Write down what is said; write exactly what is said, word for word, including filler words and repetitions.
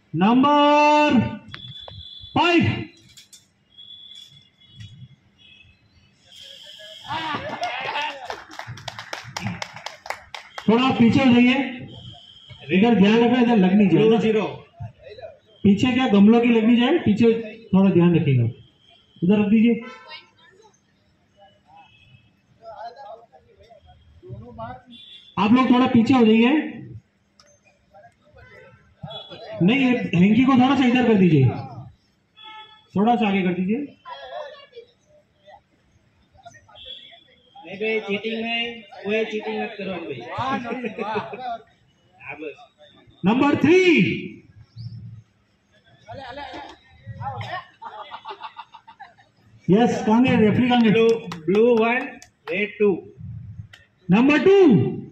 Number five. थोड़ा पीछे हो जाइए, इधर ध्यान रखना, इधर लगनी चाहिए जीरो। पीछे क्या गमलों की लगनी जाए, पीछे थोड़ा ध्यान रखिएगा, उधर रख दीजिए। आप लोग थोड़ा पीछे हो जाइए, नहीं हैंकी को थोड़ा सा इधर कर दीजिए, थोड़ा सा आगे कर दीजिए। नहीं भाई, चीटिंग में कोई चीटिंग मत करो भाई। Number three. यस, कहां गए रेफरी, कहां गए? Blue blue one red two. Number to.